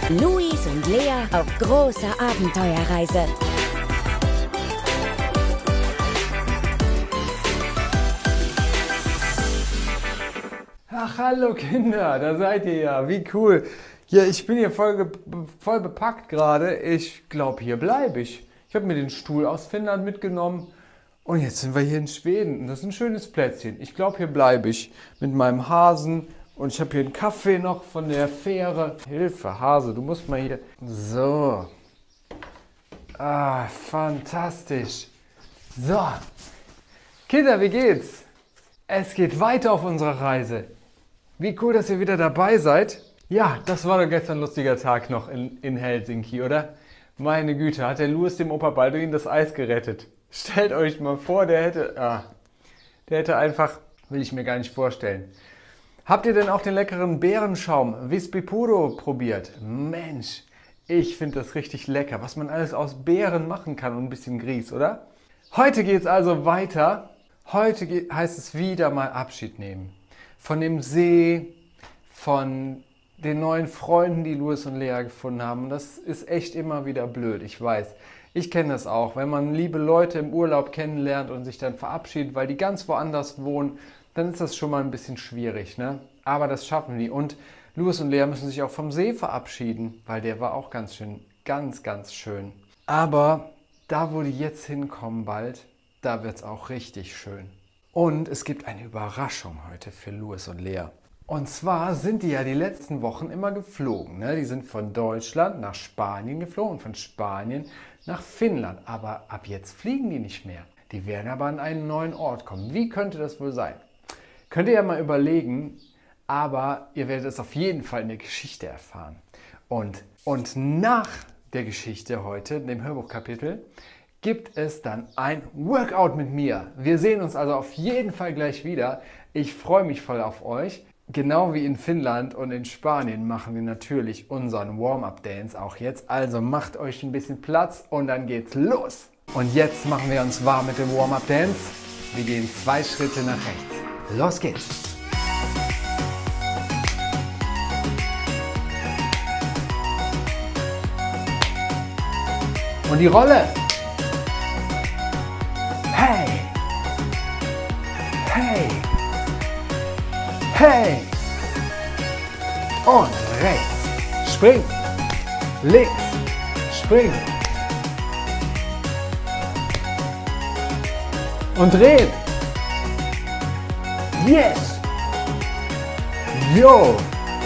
Luis und Lea auf großer Abenteuerreise. Ach, hallo Kinder, da seid ihr ja, wie cool. Ja, ich bin hier voll bepackt gerade. Ich glaube, hier bleibe ich. Ich habe mir den Stuhl aus Finnland mitgenommen und jetzt sind wir hier in Schweden. Und das ist ein schönes Plätzchen. Ich glaube, hier bleibe ich mit meinem Hasen. Und ich habe hier einen Kaffee noch von der Fähre. Hilfe, Hase, du musst mal hier... So. Ah, fantastisch. So. Kinder, wie geht's? Es geht weiter auf unserer Reise. Wie cool, dass ihr wieder dabei seid. Ja, das war doch gestern ein lustiger Tag noch in Helsinki, oder? Meine Güte, hat der Louis dem Opa Balduin das Eis gerettet. Stellt euch mal vor, der hätte einfach... Will ich mir gar nicht vorstellen. Habt ihr denn auch den leckeren Beerenschaum Vispi Puro probiert? Mensch, ich finde das richtig lecker, was man alles aus Beeren machen kann und ein bisschen Grieß, oder? Heute geht es also weiter. Heute heißt es wieder mal Abschied nehmen. Von dem See, von den neuen Freunden, die Louis und Lea gefunden haben. Das ist echt immer wieder blöd, ich weiß. Ich kenne das auch, wenn man liebe Leute im Urlaub kennenlernt und sich dann verabschiedet, weil die ganz woanders wohnen, dann ist das schon mal ein bisschen schwierig, ne? Aber das schaffen die. Und Louis und Lea müssen sich auch vom See verabschieden, weil der war auch ganz schön, ganz schön. Aber da, wo die jetzt hinkommen bald, da wird es auch richtig schön. Und es gibt eine Überraschung heute für Louis und Lea. Und zwar sind die ja die letzten Wochen immer geflogen, ne? Die sind von Deutschland nach Spanien geflogen, von Spanien nach Finnland. Aber ab jetzt fliegen die nicht mehr. Die werden aber an einen neuen Ort kommen. Wie könnte das wohl sein? Könnt ihr ja mal überlegen, aber ihr werdet es auf jeden Fall in der Geschichte erfahren. Und nach der Geschichte heute, in dem Hörbuchkapitel, gibt es dann ein Workout mit mir. Wir sehen uns also auf jeden Fall gleich wieder. Ich freue mich voll auf euch. Genau wie in Finnland und in Spanien machen wir natürlich unseren Warm-Up-Dance auch jetzt. Also macht euch ein bisschen Platz und dann geht's los. Und jetzt machen wir uns warm mit dem Warm-Up-Dance. Wir gehen 2 Schritte nach rechts. Los geht's! Und die Rolle! Hey! Hey! Hey! Und rechts! Spring! Links! Spring! Und drehen! Yes! Yo!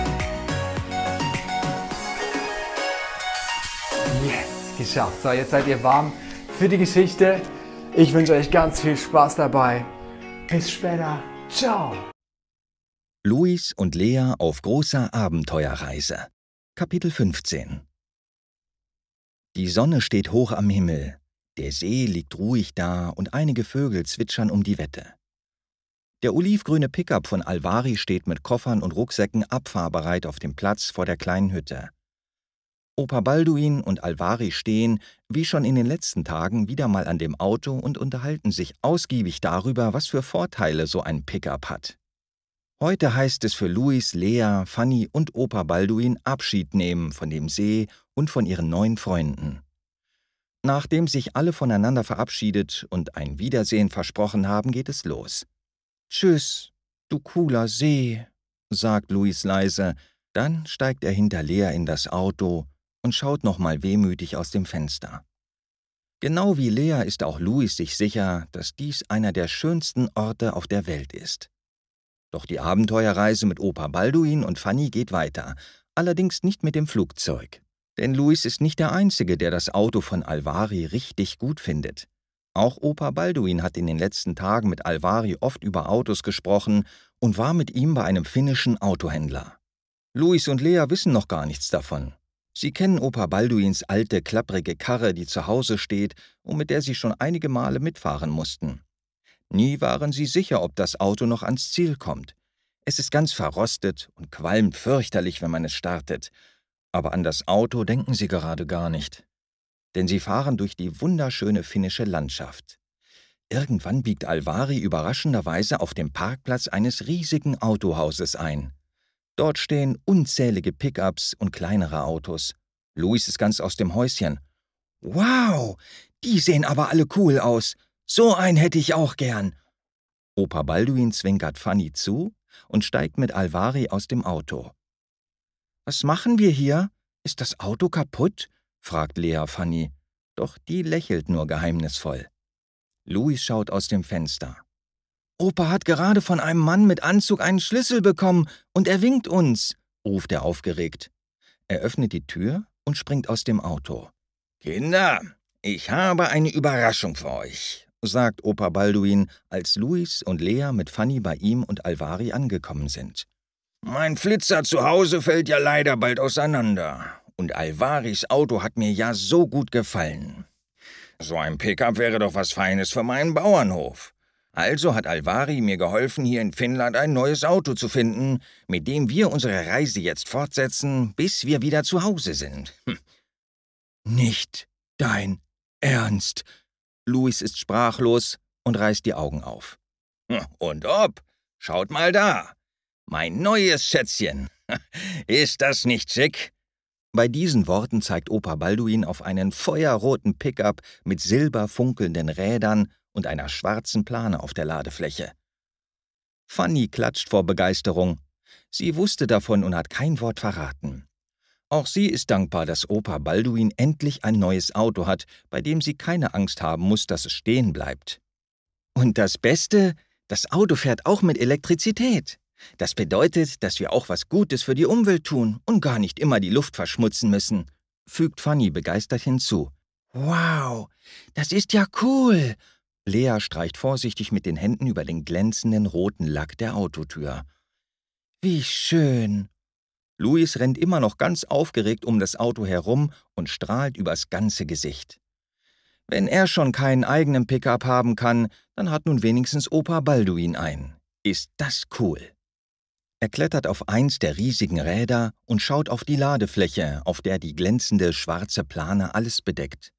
Yes! Geschafft. So, jetzt seid ihr warm für die Geschichte. Ich wünsche euch ganz viel Spaß dabei. Bis später. Ciao! Louis und Lea auf großer Abenteuerreise. Kapitel 15. Die Sonne steht hoch am Himmel. Der See liegt ruhig da und einige Vögel zwitschern um die Wette. Der olivgrüne Pickup von Alvari steht mit Koffern und Rucksäcken abfahrbereit auf dem Platz vor der kleinen Hütte. Opa Balduin und Alvari stehen, wie schon in den letzten Tagen, wieder mal an dem Auto und unterhalten sich ausgiebig darüber, was für Vorteile so ein Pickup hat. Heute heißt es für Louis, Lea, Fanny und Opa Balduin Abschied nehmen von dem See und von ihren neuen Freunden. Nachdem sich alle voneinander verabschiedet und ein Wiedersehen versprochen haben, geht es los. »Tschüss, du cooler See«, sagt Louis leise, dann steigt er hinter Lea in das Auto und schaut nochmal wehmütig aus dem Fenster. Genau wie Lea ist auch Louis sich sicher, dass dies einer der schönsten Orte auf der Welt ist. Doch die Abenteuerreise mit Opa Balduin und Fanny geht weiter, allerdings nicht mit dem Flugzeug. Denn Louis ist nicht der Einzige, der das Auto von Alvari richtig gut findet. Auch Opa Balduin hat in den letzten Tagen mit Alvari oft über Autos gesprochen und war mit ihm bei einem finnischen Autohändler. Louis und Lea wissen noch gar nichts davon. Sie kennen Opa Balduins alte, klapprige Karre, die zu Hause steht und mit der sie schon einige Male mitfahren mussten. Nie waren sie sicher, ob das Auto noch ans Ziel kommt. Es ist ganz verrostet und qualmt fürchterlich, wenn man es startet. Aber an das Auto denken sie gerade gar nicht. Denn sie fahren durch die wunderschöne finnische Landschaft. Irgendwann biegt Alvari überraschenderweise auf dem Parkplatz eines riesigen Autohauses ein. Dort stehen unzählige Pickups und kleinere Autos. Louis ist ganz aus dem Häuschen. »Wow, die sehen aber alle cool aus. So einen hätte ich auch gern.« Opa Balduin zwinkert Fanny zu und steigt mit Alvari aus dem Auto. »Was machen wir hier? Ist das Auto kaputt?« fragt Lea Fanny. Doch die lächelt nur geheimnisvoll. Louis schaut aus dem Fenster. »Opa hat gerade von einem Mann mit Anzug einen Schlüssel bekommen und er winkt uns«, ruft er aufgeregt. Er öffnet die Tür und springt aus dem Auto. »Kinder, ich habe eine Überraschung für euch«, sagt Opa Balduin, als Louis und Lea mit Fanny bei ihm und Alvari angekommen sind. »Mein Flitzer zu Hause fällt ja leider bald auseinander. Und Alvaris Auto hat mir ja so gut gefallen. So ein Pickup wäre doch was Feines für meinen Bauernhof. Also hat Alvari mir geholfen, hier in Finnland ein neues Auto zu finden, mit dem wir unsere Reise jetzt fortsetzen, bis wir wieder zu Hause sind.« »Nicht dein Ernst?« Louis ist sprachlos und reißt die Augen auf. »Und ob? Schaut mal da. Mein neues Schätzchen. Ist das nicht schick?« Bei diesen Worten zeigt Opa Balduin auf einen feuerroten Pickup mit silberfunkelnden Rädern und einer schwarzen Plane auf der Ladefläche. Fanny klatscht vor Begeisterung. Sie wusste davon und hat kein Wort verraten. Auch sie ist dankbar, dass Opa Balduin endlich ein neues Auto hat, bei dem sie keine Angst haben muss, dass es stehen bleibt. Und das Beste, das Auto fährt auch mit Elektrizität. Das bedeutet, dass wir auch was Gutes für die Umwelt tun und gar nicht immer die Luft verschmutzen müssen«, fügt Fanny begeistert hinzu. »Wow, das ist ja cool!« Lea streicht vorsichtig mit den Händen über den glänzenden roten Lack der Autotür. »Wie schön!« Louis rennt immer noch ganz aufgeregt um das Auto herum und strahlt übers ganze Gesicht. Wenn er schon keinen eigenen Pickup haben kann, dann hat nun wenigstens Opa Balduin einen. Ist das cool! Er klettert auf eins der riesigen Räder und schaut auf die Ladefläche, auf der die glänzende schwarze Plane alles bedeckt.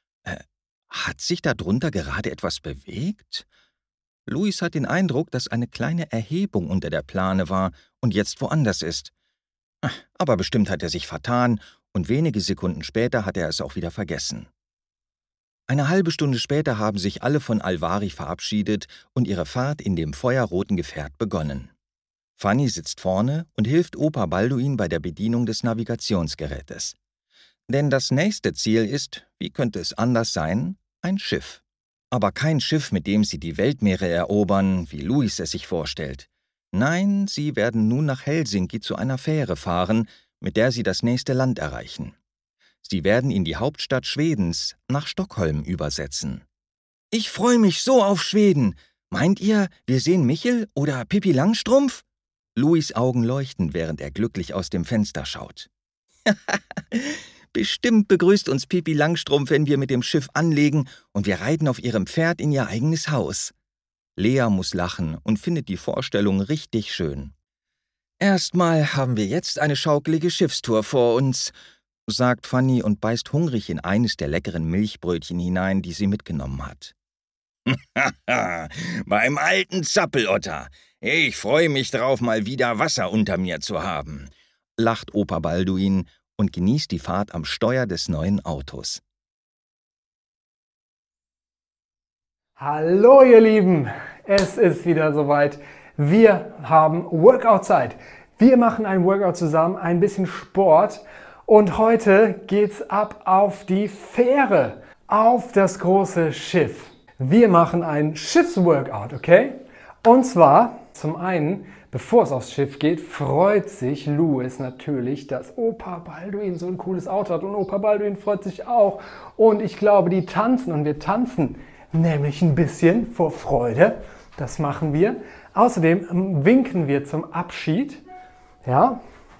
Hat sich darunter gerade etwas bewegt? Louis hat den Eindruck, dass eine kleine Erhebung unter der Plane war und jetzt woanders ist. Aber bestimmt hat er sich vertan und wenige Sekunden später hat er es auch wieder vergessen. Eine halbe Stunde später haben sich alle von Alvari verabschiedet und ihre Fahrt in dem feuerroten Gefährt begonnen. Fanny sitzt vorne und hilft Opa Balduin bei der Bedienung des Navigationsgerätes. Denn das nächste Ziel ist, wie könnte es anders sein, ein Schiff. Aber kein Schiff, mit dem sie die Weltmeere erobern, wie Louis es sich vorstellt. Nein, sie werden nun nach Helsinki zu einer Fähre fahren, mit der sie das nächste Land erreichen. Sie werden in die Hauptstadt Schwedens, nach Stockholm, übersetzen. »Ich freue mich so auf Schweden. Meint ihr, wir sehen Michel oder Pippi Langstrumpf?« Louis' Augen leuchten, während er glücklich aus dem Fenster schaut. »Bestimmt begrüßt uns Pippi Langstrumpf, wenn wir mit dem Schiff anlegen und wir reiten auf ihrem Pferd in ihr eigenes Haus.« Lea muss lachen und findet die Vorstellung richtig schön. »Erstmal haben wir jetzt eine schaukelige Schiffstour vor uns«, sagt Fanny und beißt hungrig in eines der leckeren Milchbrötchen hinein, die sie mitgenommen hat. Beim alten Zappelotter. Ich freue mich drauf, mal wieder Wasser unter mir zu haben«, lacht Opa Balduin und genießt die Fahrt am Steuer des neuen Autos. Hallo ihr Lieben, es ist wieder soweit. Wir haben Workout-Zeit. Wir machen ein Workout zusammen, ein bisschen Sport. Und heute geht's ab auf die Fähre, auf das große Schiff. Wir machen ein Schiffsworkout, okay? Und zwar, zum einen, bevor es aufs Schiff geht, freut sich Louis natürlich, dass Opa Balduin so ein cooles Auto hat. Und Opa Balduin freut sich auch. Und ich glaube, die tanzen und wir tanzen nämlich ein bisschen vor Freude. Das machen wir. Außerdem winken wir zum Abschied. Ja,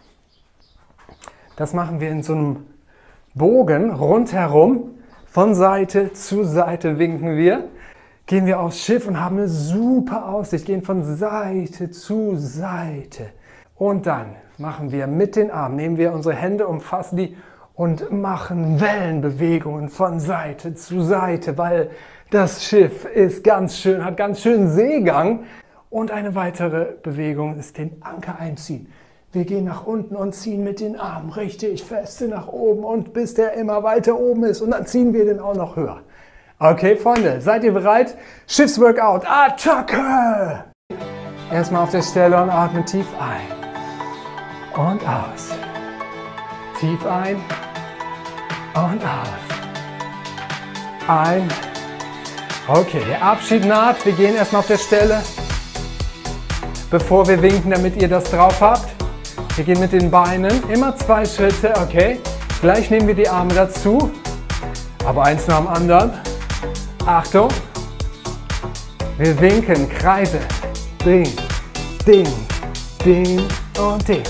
das machen wir in so einem Bogen rundherum. Von Seite zu Seite winken wir. Gehen wir aufs Schiff und haben eine super Aussicht. Gehen von Seite zu Seite. Und dann machen wir mit den Armen, nehmen wir unsere Hände, umfassen die und machen Wellenbewegungen von Seite zu Seite, weil das Schiff ist ganz schön, hat ganz schön Seegang. Und eine weitere Bewegung ist den Anker einziehen. Wir gehen nach unten und ziehen mit den Armen richtig feste nach oben und bis der immer weiter oben ist und dann ziehen wir den auch noch höher. Okay, Freunde, seid ihr bereit? Schiffsworkout, Attacke! Erstmal auf der Stelle und atmen tief ein und aus. Tief ein und aus. Ein. Okay, der Abschied naht. Wir gehen erstmal auf der Stelle, bevor wir winken, damit ihr das drauf habt. Wir gehen mit den Beinen, immer 2 Schritte, okay? Gleich nehmen wir die Arme dazu, aber eins nach dem anderen. Achtung! Wir winken, Kreise. Ding, ding, ding und ding.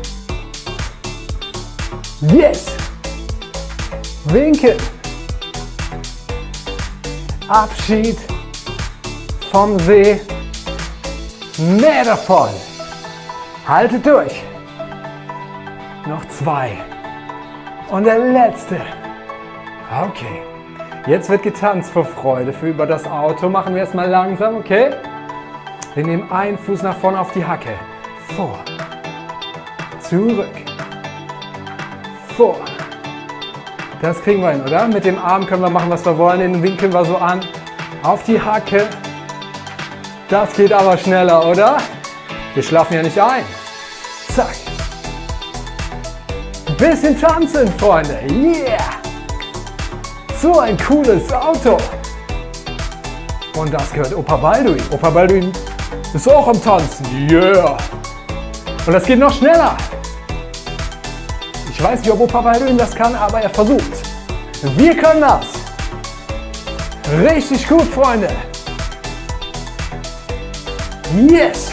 Yes! Winken. Abschied vom See. Mehr davon. Haltet durch. Noch 2. Und der letzte. Okay. Jetzt wird getanzt vor Freude. Für über das Auto machen wir erstmal langsam, okay? Wir nehmen einen Fuß nach vorne auf die Hacke. Vor. Zurück. Vor. Das kriegen wir hin, oder? Mit dem Arm können wir machen, was wir wollen. Den winkeln wir so an. Auf die Hacke. Das geht aber schneller, oder? Wir schlafen ja nicht ein. Zack. Ein bisschen tanzen, Freunde. Yeah! So ein cooles Auto. Und das gehört Opa Balduin. Opa Balduin ist auch am Tanzen. Yeah! Und das geht noch schneller. Ich weiß nicht, ob Opa Balduin das kann, aber er versucht. Wir können das. Richtig gut, Freunde. Yes!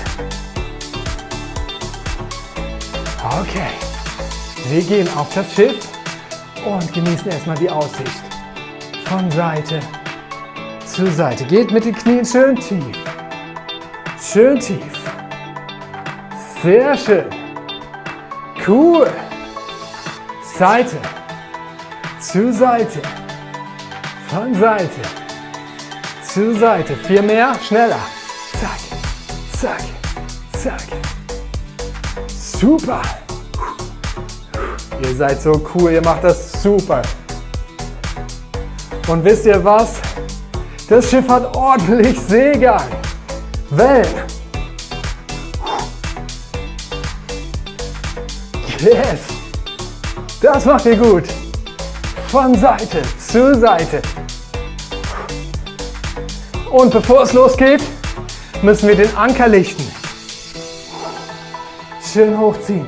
Okay. Wir gehen auf das Schiff und genießen erstmal die Aussicht. Von Seite zu Seite. Geht mit den Knien schön tief. Schön tief. Sehr schön. Cool. Seite zu Seite. Von Seite zu Seite. 4 mehr. Schneller. Zack, zack, zack. Super. Ihr seid so cool. Ihr macht das super. Und wisst ihr was? Das Schiff hat ordentlich Seegang. Wellen. Yes. Das macht ihr gut. Von Seite zu Seite. Und bevor es losgeht, müssen wir den Anker lichten. Schön hochziehen.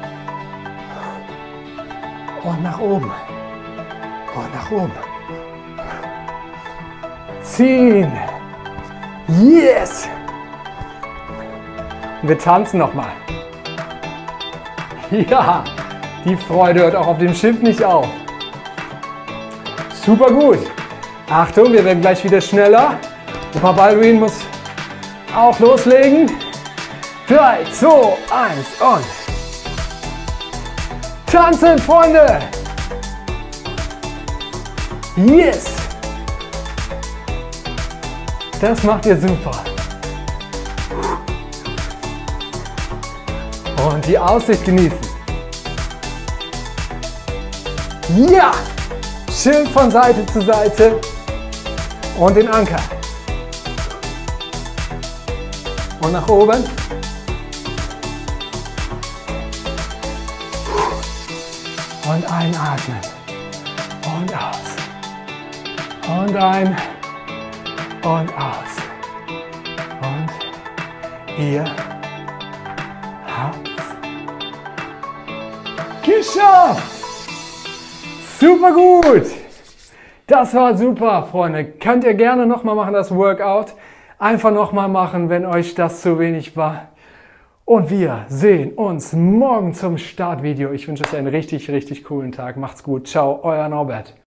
Und nach oben. Und nach oben. Ziehen. Yes. Und wir tanzen nochmal. Ja, die Freude hört auch auf dem Schiff nicht auf. Super gut. Achtung, wir werden gleich wieder schneller. Opa Balduin muss auch loslegen. 3, 2, 1 und tanzen, Freunde. Yes. Das macht ihr super. Und die Aussicht genießen. Ja! Schön von Seite zu Seite. Und den Anker. Und nach oben. Und einatmen. Und aus. Und ein. Und aus. Und ihr habt's geschafft. Super gut. Das war super, Freunde. Könnt ihr gerne nochmal machen, das Workout. Einfach nochmal machen, wenn euch das zu wenig war. Und wir sehen uns morgen zum Startvideo. Ich wünsche euch einen richtig, richtig coolen Tag. Macht's gut. Ciao, euer Norbert.